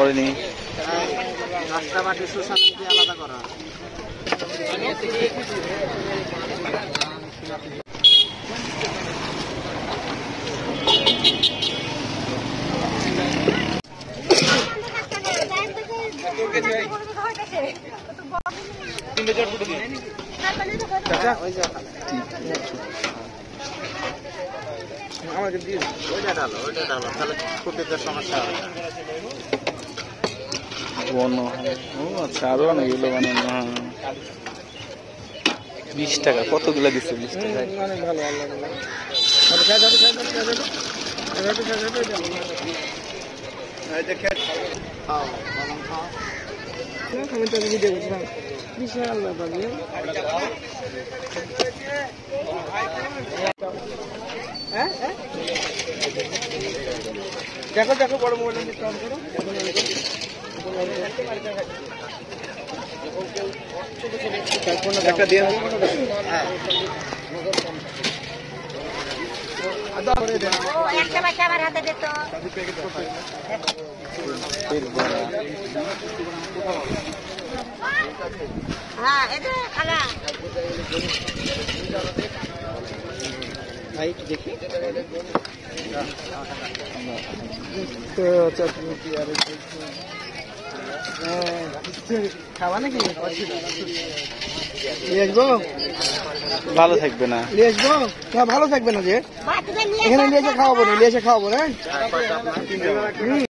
করেনি। রাস্তা মাটি সোশ্যাল আলাদা করা। আমাকে দিয়ে ওইটা ডালো তাহলে খুঁটিতে সমস্যা হবে। ও আচ্ছা, আরো অনেক এগুলো বানানো। হ্যাঁ 20 টাকা কতগুলো দিচ্ছে? 20 টাকা অনেক ভালো। আমি তো ভিডিও করছিলাম বিশাল ব্যাপার। দেখো বড় মোবাইল অন করো। একটা দিয়ে একটা বাচ্চা আমার হাতে দিত। হ্যাঁ এটা খালা ভাই দেখি তো চাটনি কি আর খাওয়া নাকি নিয়ে আসবো? ভালো থাকবে না, নিয়ে আসবো? ভালো থাকবে না যে এখানে নিয়ে এসে খাওয়াবো না, নিয়ে এসে খাওয়াবো না।